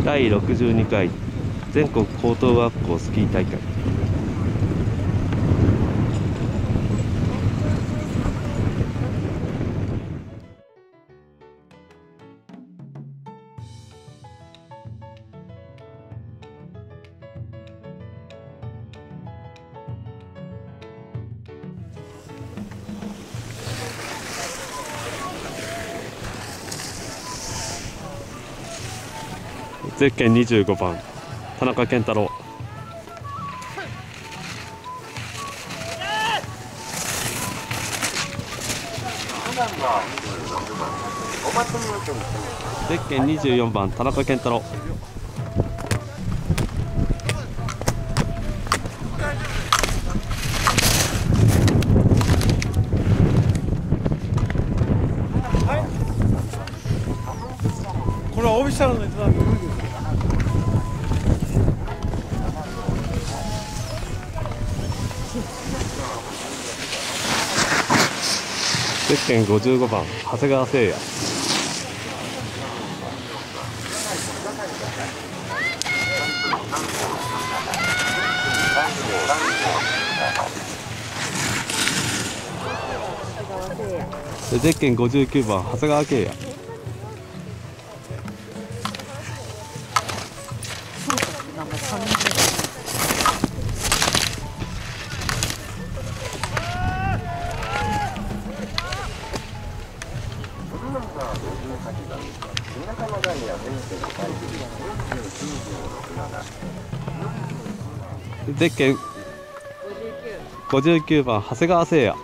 第62回全国高等学校スキー大会。ゼッケン25番田中健太郎。ゼッケン24番田中健太郎。 これはオフィシャルのやつなんで。 ゼッケン55番長谷川誠也。ゼッケン59番長谷川圭也。ゼッケン59番長谷川誠也。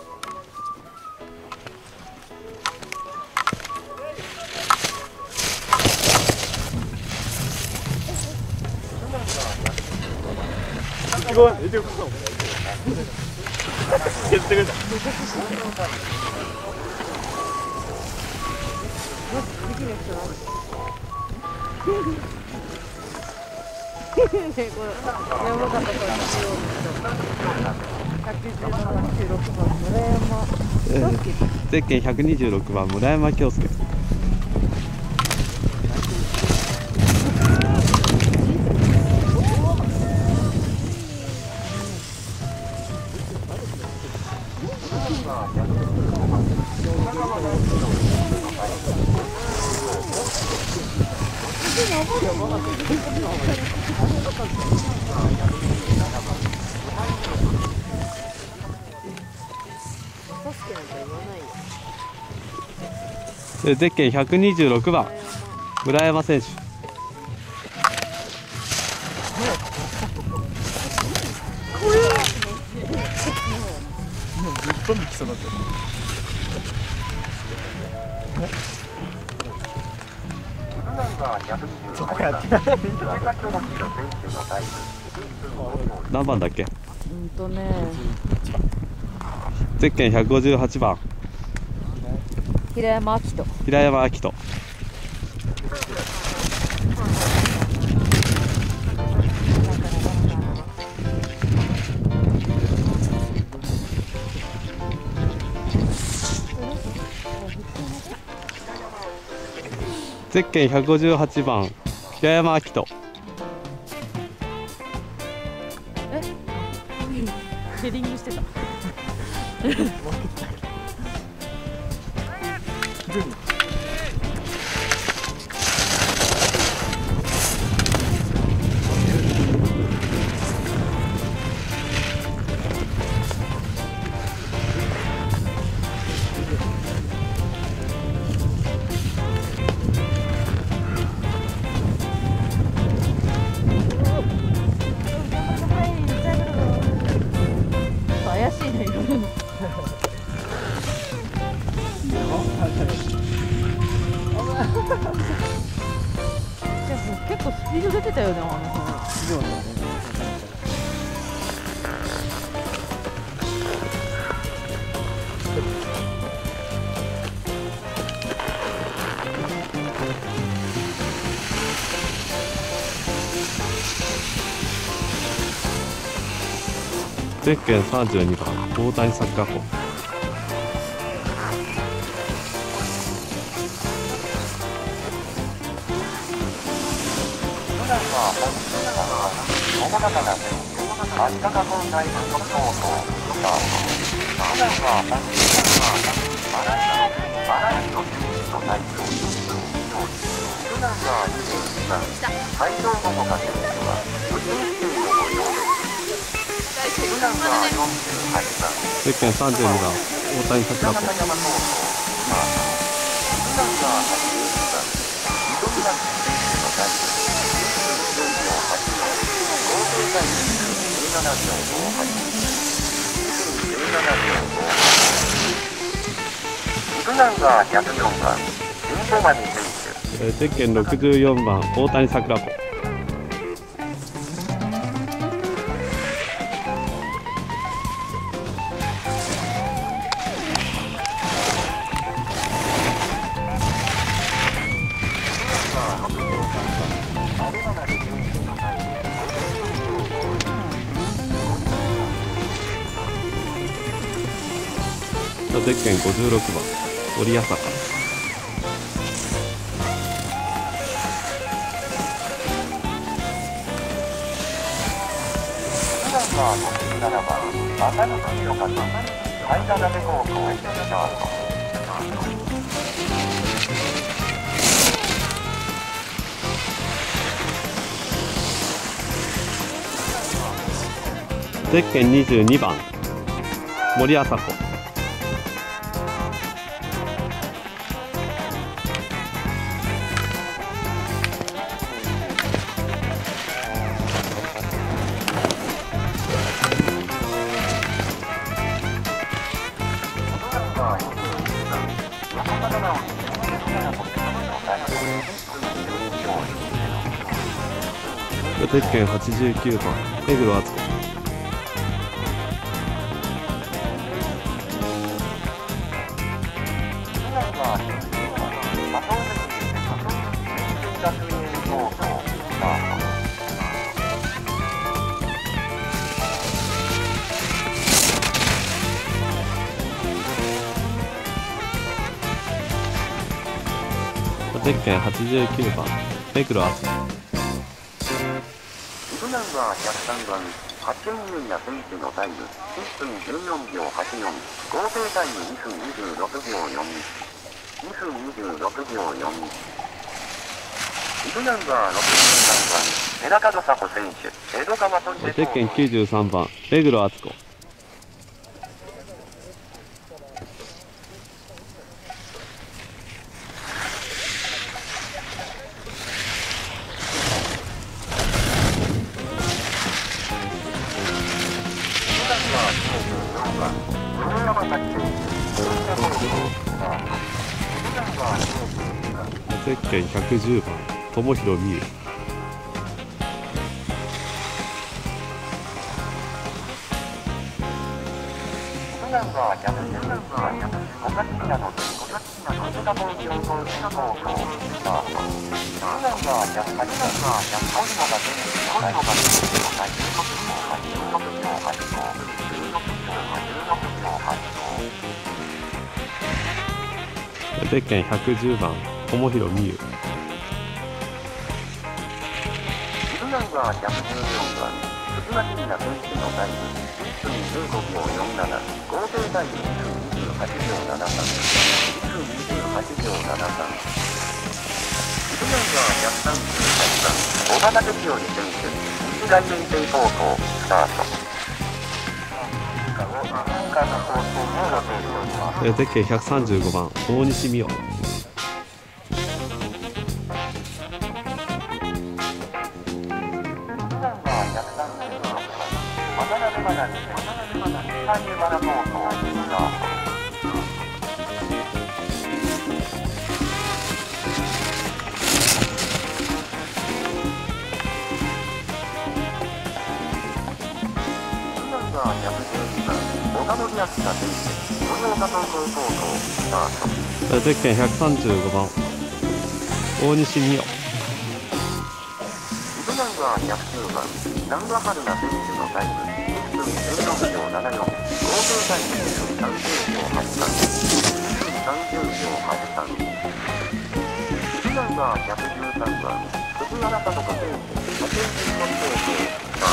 ゼッケン126番村山恭介。ゼッケン126番村山選手。何番だっけ？ゼッケン158番平山明人。 平山明人。ゼッケン158番平山明人。 ヘディングしてた。怪しいね、今の。結構スピード出てたよね、あの子。 ゼッケン32番大谷サッカー校。 ゼッケン32番大谷桜子。ゼッケン64番大谷桜子。ゼッケン56番森朝香。ゼッケン22番森朝子。ゼッケン89番目黒敦子。ゼッケン89番目黒敦子。 ナンバー103番、8人目や選手のタイム、1分14秒84、合計タイム2分26秒42、2分26秒42。イブナンバー63番、寺門佐穂選手、江戸川とゼッケン93番目黒敦子。ゼッケン110番友広美優。ゼッケン110番友広美優。 ナンバー114番、鈴木みな選手のタイム、1分15秒47、合計タイム2分28秒73、2分28秒73。ナンバー138番、小畑哲也選手、日大連成高校、スタート。 ゼッケン135番大西美桜。ゼッケン135番大西美桜。 イブナンバー109番、南波春菜選手のタイム、1分16秒74、合計タイム2分30秒83、2分30秒83。イブナンバー113番、 麦わらさとかで、派遣品の方で、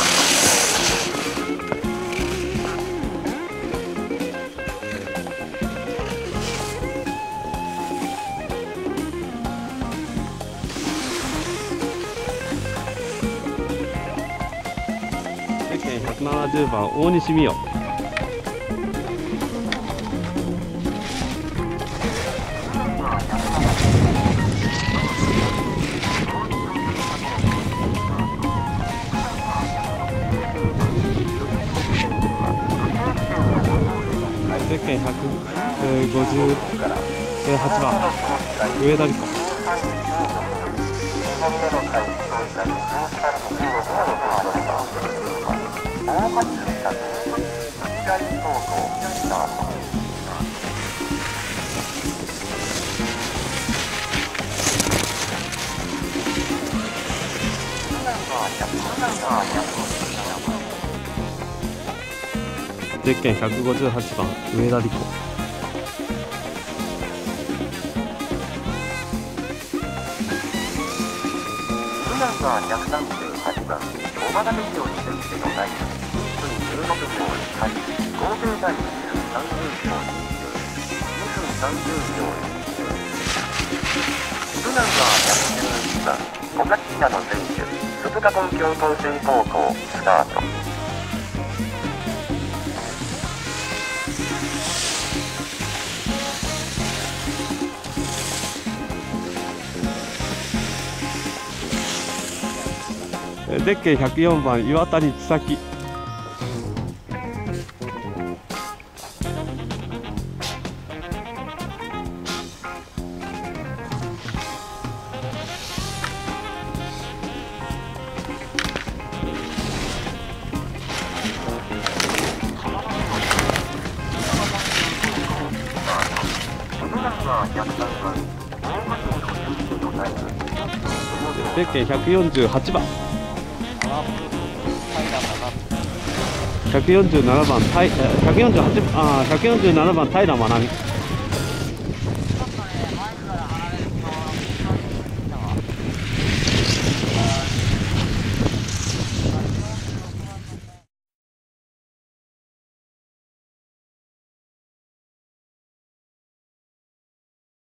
ゼッケン170番大西美代。ゼッケン158番上田理子。ゼッケン158番上田理子。 普段は138番小原部長に先生の代1分16秒1合計タイム30秒2分30秒普段は111番岡北の選手鈴鹿工業高専高校スタート。 ゼッケン104番岩谷千咲。ゼッケン148番147番147番平真奈美。